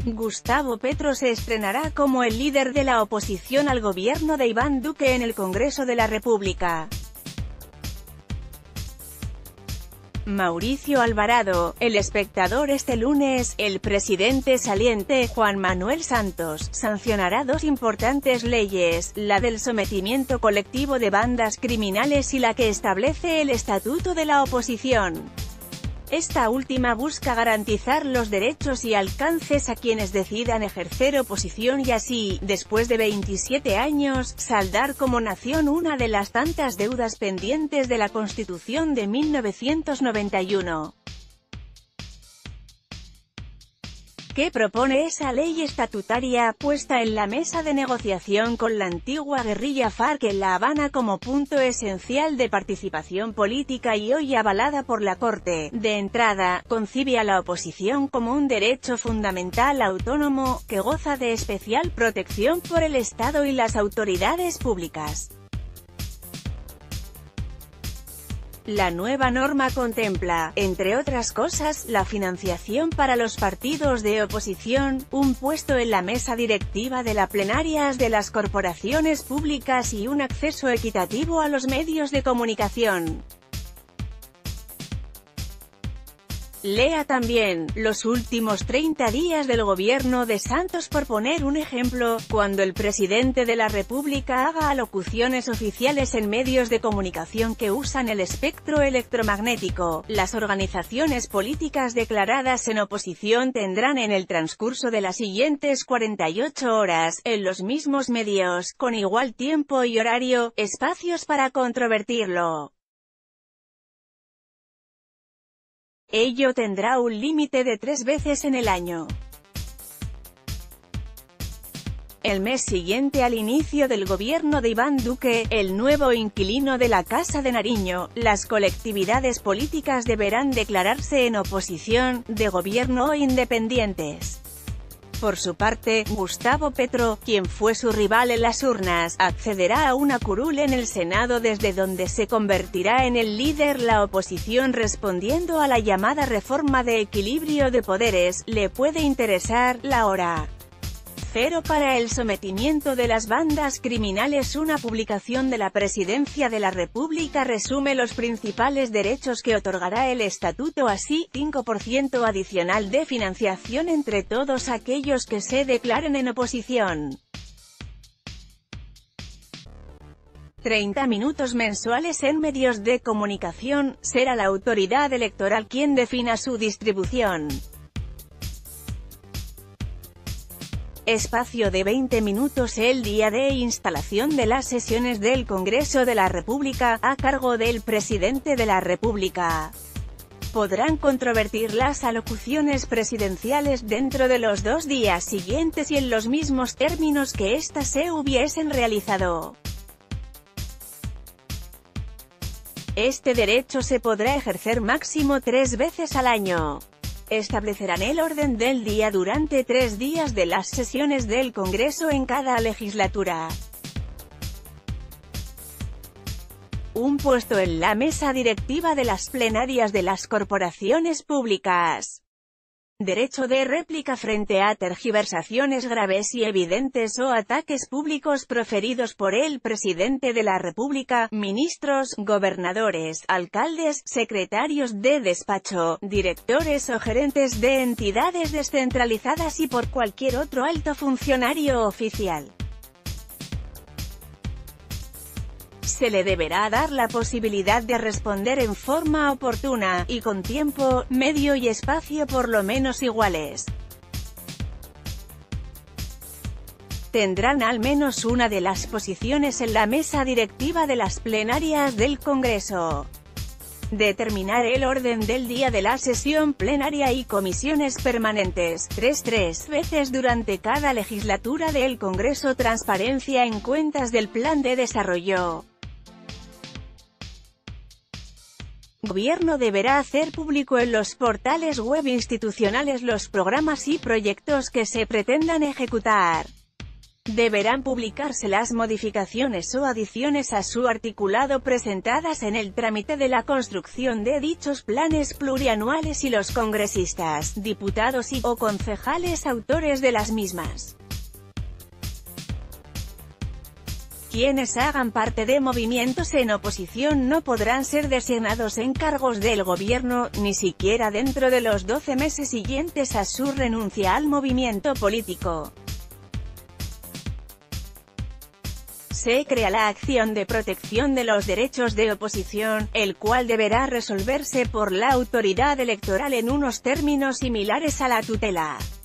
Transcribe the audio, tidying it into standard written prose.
Gustavo Petro se estrenará como el líder de la oposición al gobierno de Iván Duque en el Congreso de la República. Mauricio Alvarado, El Espectador. Este lunes, el presidente saliente, Juan Manuel Santos, sancionará dos importantes leyes, la del sometimiento colectivo de bandas criminales y la que establece el Estatuto de la Oposición. Esta última busca garantizar los derechos y alcances a quienes decidan ejercer oposición y así, después de 27 años, saldar como nación una de las tantas deudas pendientes de la Constitución de 1991. ¿Qué propone esa ley estatutaria, puesta en la mesa de negociación con la antigua guerrilla FARC en La Habana como punto esencial de participación política y hoy avalada por la Corte? De entrada, concibe a la oposición como un derecho fundamental autónomo, que goza de especial protección por el Estado y las autoridades públicas. La nueva norma contempla, entre otras cosas, la financiación para los partidos de oposición, un puesto en la mesa directiva de las plenarias de las corporaciones públicas y un acceso equitativo a los medios de comunicación. Lea también, los últimos 30 días del gobierno de Santos, por poner un ejemplo, cuando el presidente de la República haga alocuciones oficiales en medios de comunicación que usan el espectro electromagnético. Las organizaciones políticas declaradas en oposición tendrán en el transcurso de las siguientes 48 horas, en los mismos medios, con igual tiempo y horario, espacios para controvertirlo. Ello tendrá un límite de 3 veces en el año. El mes siguiente al inicio del gobierno de Iván Duque, el nuevo inquilino de la Casa de Nariño, las colectividades políticas deberán declararse en oposición, de gobierno o independientes. Por su parte, Gustavo Petro, quien fue su rival en las urnas, accederá a una curul en el Senado desde donde se convertirá en el líder. La oposición, respondiendo a la llamada reforma de equilibrio de poderes, le puede interesar la hora cero para el sometimiento de las bandas criminales. Una publicación de la Presidencia de la República resume los principales derechos que otorgará el Estatuto, así, 5% adicional de financiación entre todos aquellos que se declaren en oposición. 30 minutos mensuales en medios de comunicación, será la autoridad electoral quien defina su distribución. Espacio de 20 minutos el día de instalación de las sesiones del Congreso de la República, a cargo del presidente de la República. Podrán controvertir las alocuciones presidenciales dentro de los 2 días siguientes y en los mismos términos que éstas se hubiesen realizado. Este derecho se podrá ejercer máximo 3 veces al año. Establecerán el orden del día durante 3 días de las sesiones del Congreso en cada legislatura. Un puesto en la mesa directiva de las plenarias de las corporaciones públicas. Derecho de réplica frente a tergiversaciones graves y evidentes o ataques públicos proferidos por el presidente de la República, ministros, gobernadores, alcaldes, secretarios de despacho, directores o gerentes de entidades descentralizadas y por cualquier otro alto funcionario oficial. Se le deberá dar la posibilidad de responder en forma oportuna, y con tiempo, medio y espacio por lo menos iguales. Tendrán al menos una de las posiciones en la mesa directiva de las plenarias del Congreso. Determinar el orden del día de la sesión plenaria y comisiones permanentes, 3 veces durante cada legislatura del Congreso. Transparencia en cuentas del Plan de Desarrollo. Gobierno deberá hacer público en los portales web institucionales los programas y proyectos que se pretendan ejecutar. Deberán publicarse las modificaciones o adiciones a su articulado presentadas en el trámite de la construcción de dichos planes plurianuales y los congresistas, diputados o concejales autores de las mismas. Quienes hagan parte de movimientos en oposición no podrán ser designados en cargos del gobierno, ni siquiera dentro de los 12 meses siguientes a su renuncia al movimiento político. Se crea la acción de protección de los derechos de oposición, el cual deberá resolverse por la autoridad electoral en unos términos similares a la tutela.